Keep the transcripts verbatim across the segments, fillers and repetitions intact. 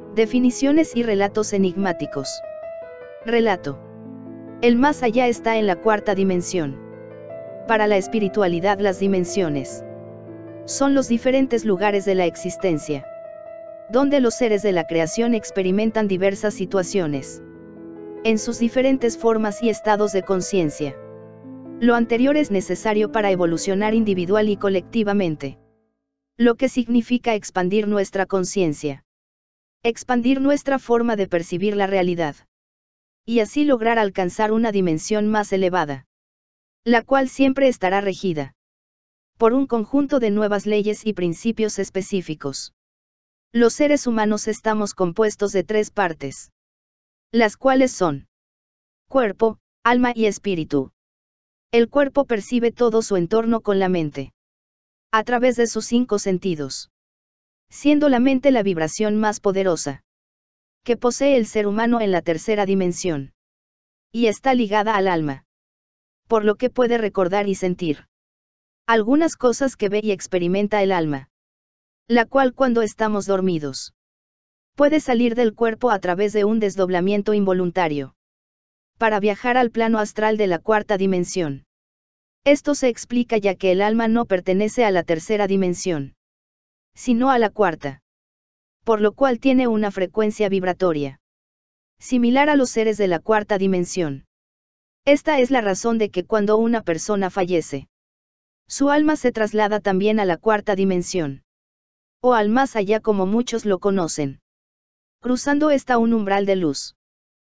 Definiciones y relatos enigmáticos. Relato. El más allá está en la cuarta dimensión. Para la espiritualidad, las dimensiones son los diferentes lugares de la existencia, donde los seres de la creación experimentan diversas situaciones, en sus diferentes formas y estados de conciencia. Lo anterior es necesario para evolucionar individual y colectivamente, lo que significa expandir nuestra conciencia, expandir nuestra forma de percibir la realidad, y así lograr alcanzar una dimensión más elevada, la cual siempre estará regida por un conjunto de nuevas leyes y principios específicos. Los seres humanos estamos compuestos de tres partes, las cuales son cuerpo, alma y espíritu. El cuerpo percibe todo su entorno con la mente, a través de sus cinco sentidos, siendo la mente la vibración más poderosa que posee el ser humano en la tercera dimensión, y está ligada al alma, por lo que puede recordar y sentir algunas cosas que ve y experimenta el alma, la cual cuando estamos dormidos puede salir del cuerpo a través de un desdoblamiento involuntario, para viajar al plano astral de la cuarta dimensión. Esto se explica ya que el alma no pertenece a la tercera dimensión, sino a la cuarta, por lo cual tiene una frecuencia vibratoria similar a los seres de la cuarta dimensión. Esta es la razón de que cuando una persona fallece, su alma se traslada también a la cuarta dimensión, o al más allá como muchos lo conocen. Cruzando está un umbral de luz,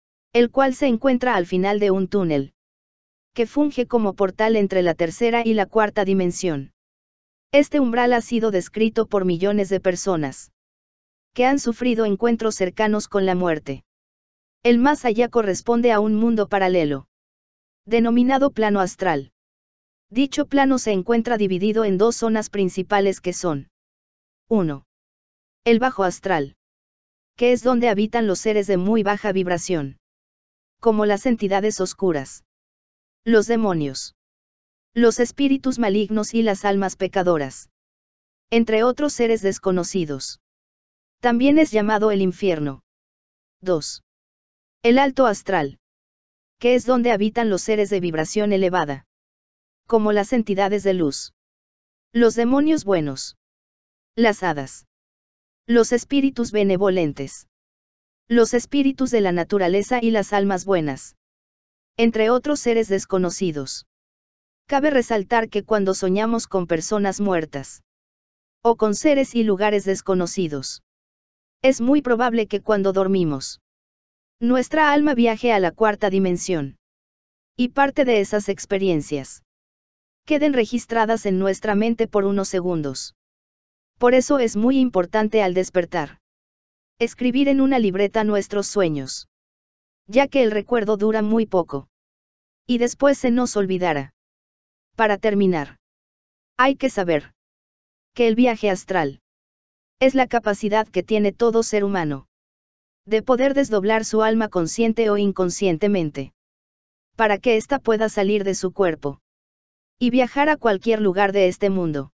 el cual se encuentra al final de un túnel, que funge como portal entre la tercera y la cuarta dimensión. Este umbral ha sido descrito por millones de personas que han sufrido encuentros cercanos con la muerte. El más allá corresponde a un mundo paralelo, denominado plano astral. Dicho plano se encuentra dividido en dos zonas principales que son: uno. El bajo astral, que es donde habitan los seres de muy baja vibración, como las entidades oscuras, los demonios, los espíritus malignos y las almas pecadoras, entre otros seres desconocidos. También es llamado el infierno. dos. El alto astral, que es donde habitan los seres de vibración elevada, como las entidades de luz, los demonios buenos, las hadas, los espíritus benevolentes, los espíritus de la naturaleza y las almas buenas, entre otros seres desconocidos. Cabe resaltar que cuando soñamos con personas muertas, o con seres y lugares desconocidos, es muy probable que cuando dormimos, nuestra alma viaje a la cuarta dimensión, y parte de esas experiencias queden registradas en nuestra mente por unos segundos. Por eso es muy importante al despertar escribir en una libreta nuestros sueños, ya que el recuerdo dura muy poco, y después se nos olvidará. Para terminar, hay que saber que el viaje astral es la capacidad que tiene todo ser humano de poder desdoblar su alma consciente o inconscientemente, para que ésta pueda salir de su cuerpo y viajar a cualquier lugar de este mundo,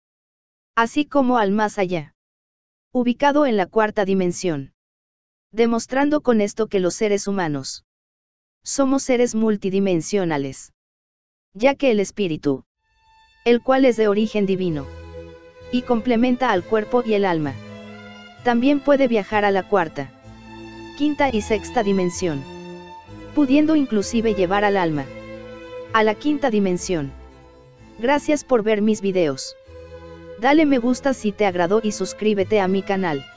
así como al más allá, ubicado en la cuarta dimensión, demostrando con esto que los seres humanos somos seres multidimensionales, ya que el espíritu, el cual es de origen divino, y complementa al cuerpo y el alma, también puede viajar a la cuarta, quinta y sexta dimensión, pudiendo inclusive llevar al alma a la quinta dimensión. Gracias por ver mis videos. Dale me gusta si te agradó y suscríbete a mi canal.